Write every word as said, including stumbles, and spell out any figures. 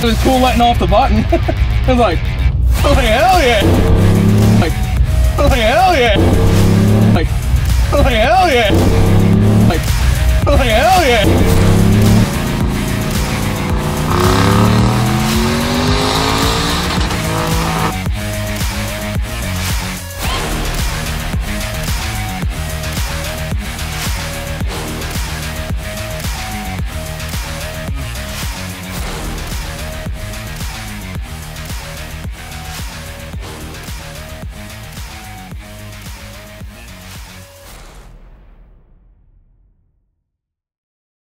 It was cool letting off the button. I was like, I was like, hell yeah! Like, I was like, hell yeah! Like, I was like, hell yeah! Like, I was like, hell yeah!